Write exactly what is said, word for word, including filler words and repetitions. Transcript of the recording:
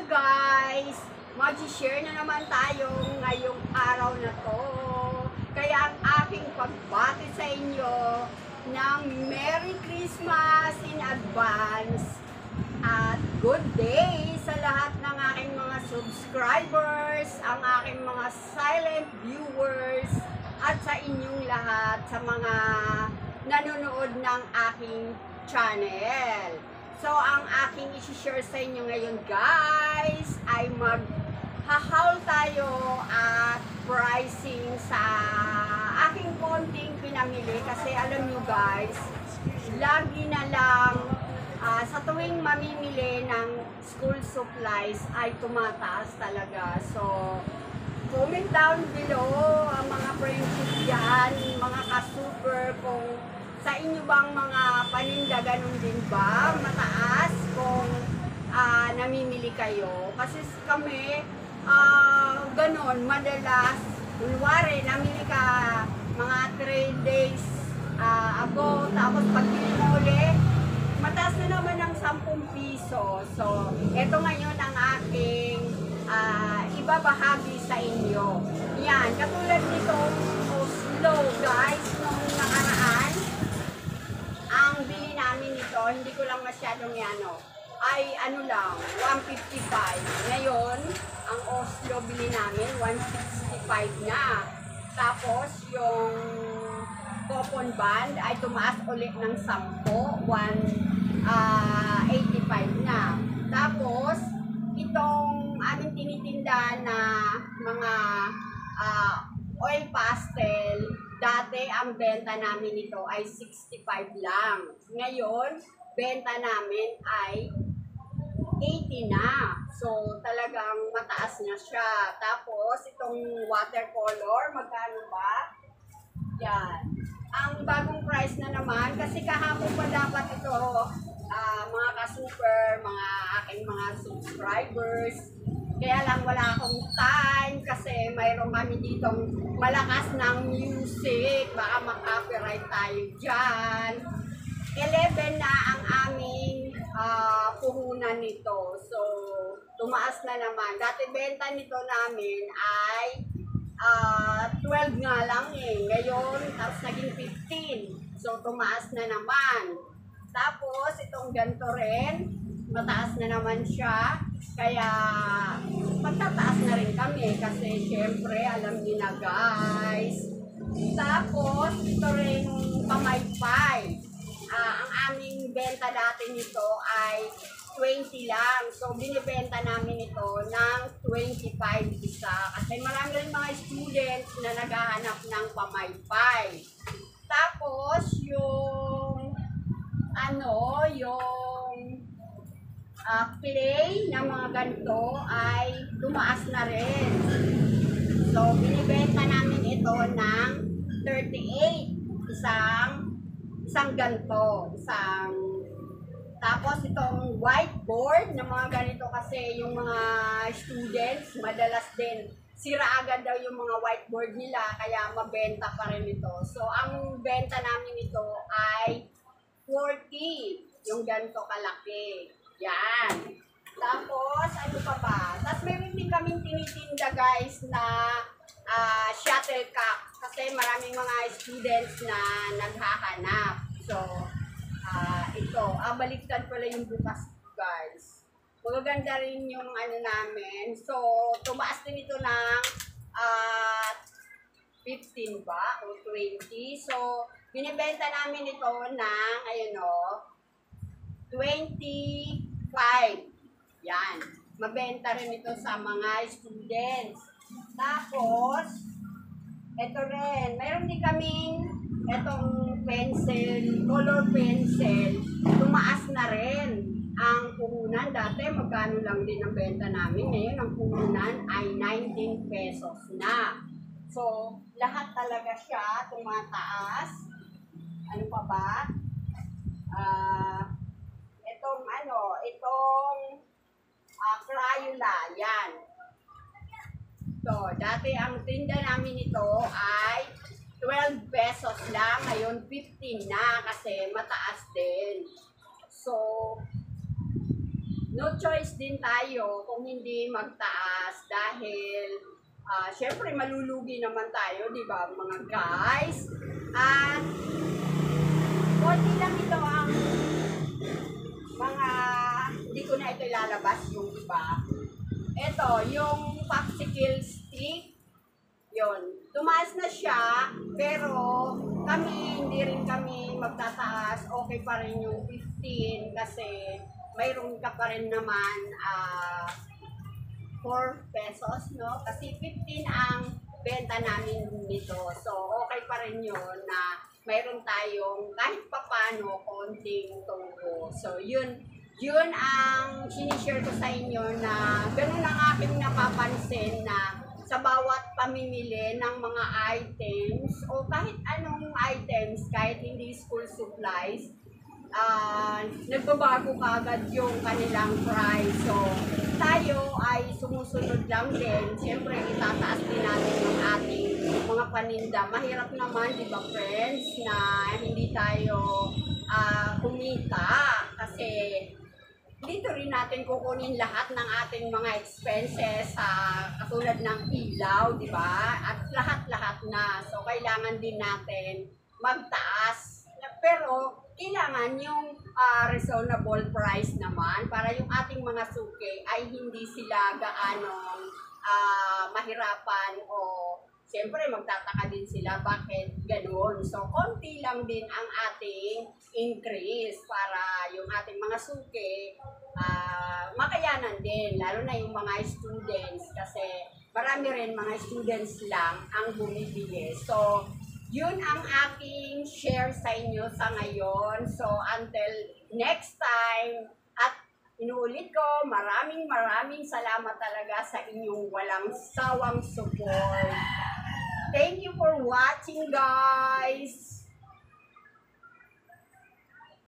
guys! Mag-share na naman tayo ngayong araw na to. Kaya ang aking pagbati sa inyo ng Merry Christmas in advance at good day sa lahat ng aking mga subscribers, ang aking mga silent viewers, at sa inyong lahat sa mga nanonood ng aking channel. So, ang aking isi-share sa inyo ngayon guys ay mag-haul tayo at pricing sa aking konting pinamili kasi alam nyo guys, lagi na lang uh, sa tuwing mamimili ng school supplies ay tumataas talaga. So, comment down below ang mga friendship dyan, mga ka-super, kung sa inyo bang mga paninda ganun din ba? Mataas kung uh, namimili kayo. Kasi kami, uh, ganun, madalas, kunwari, namili ka mga three days uh, ago, tapos pagbili mo ulit, mataas na naman ng sampung piso. So, eto ngayon ang aking uh, ibabahagi sa inyo. Yan, katulad nito, Oslo guys, nung nakaraan, ang bili namin nito, hindi ko lang masyadong yano, ay ano lang, one fifty-five. Ngayon, ang Oslo bili namin, one sixty-five na. Tapos, yung coupon band ay tumaas ulit ng ten, one eighty-five na. Tapos, itong aming tinitinda na mga uh, oil pastel, dati ang benta namin ito ay sixty-five lang. Ngayon, benta namin ay eighty na. So, talagang mataas na siya. Tapos, itong watercolor, magkano ba? Yan. Ang bagong price na naman, kasi kahapon pa dapat ito, uh, mga ka-super, mga aking mga subscribers. Kaya lang wala akong time kasi mayroon kami ditong malakas ng music. Baka mag-copyright tayo dyan. eleven na ang aming uh, puhunan nito. So, tumaas na naman. Dati benta nito namin ay uh, twelve nga lang eh. Ngayon, tapos naging fifteen. So, tumaas na naman. Tapos, itong ganito rin, mataas na naman siya. Kaya, magtataas na rin kami kasi syempre, alam niyo na guys. Tapos, ito rin pamaypay. Uh, ang aming benta dati nito ay twenty lang. So, binibenta namin ito ng twenty-five isa. Kasi marami rin mga students na naghahanap ng pamaypay. Tapos, yung ano, yung uh, clay na mga ganito ay tumaas na rin. So, binibenta namin ito ng thirty-eight. Isang isang ganito, isang tapos itong whiteboard na mga ganito kasi yung mga students madalas din sira agad daw yung mga whiteboard nila kaya mabenta pa rin ito. So ang benta namin ito ay forty, yung ganito kalaki. Yan. Tapos ano pa ba? Tapos meron din kaming tinitinda guys na uh, shuttlecock. Kasi maraming mga students na naghahanap. So, uh, ito. Ah, baliktad pala yung bukas, guys. Magaganda rin yung ano namin. So, tumaas din ito ng uh, fifteen ba? O twenty. So, binibenta namin ito ng, ayun o, twenty-five. Yan. Mabenta rin ito sa mga students. Tapos, ito rin, mayroon din kaming itong pencil, color pencil, tumaas na rin ang puhunan. Dati magkano lang din ang benta namin, ngayon ang puhunan ay nineteen pesos na. So, lahat talaga siya tumataas. Ano pa ba? Uh, itong ano, itong uh, Crayola, yan. So, dati ang tinda namin ito ay twelve pesos lang, ngayon fifteen na kasi mataas din. So, no choice din tayo kung hindi magtaas dahil uh, syempre malulugi naman tayo, di ba mga guys? At konti lang ito ang mga, hindi ko na ito ilalabas yung iba. Ito, yung popsicle stick, yun. Tumaas na siya, pero kami, hindi rin kami magtataas. Okay pa rin yung fifteen kasi mayroon ka pa rin naman uh, four pesos, no? Kasi fifteen ang benta namin nito. So, okay pa rin yun na mayroon tayong kahit papano konting tubo. So, yun, yun ang sinishare ko sa inyo na ganun ang aking napapansin na sa bawat pamimili ng mga items o kahit anong items, kahit hindi school supplies, uh, nagbabago kagad yung kanilang price. So, tayo ay sumusunod lang din. Siyempre, itataas din natin yung ating mga paninda. Mahirap naman, di ba friends, na hindi tayo uh, kumita kasi dito rin natin kukunin lahat ng ating mga expenses sa uh, katulad ng ilaw, di ba? At lahat-lahat na. So, kailangan din natin magtaas. Pero, kailangan yung uh, reasonable price naman para yung ating mga suki ay hindi sila gaano uh, mahirapan o siyempre magtataka din sila bakit ganoon. So, konti lang din ang ating increase para yung ating mga suki uh, makayanan din, lalo na yung mga students kasi marami rin mga students lang ang bumibili. So, yun ang aking share sa inyo sa ngayon. So, until next time, at inuulit ko, maraming maraming salamat talaga sa inyong walang sawang support. Thank you for watching, guys!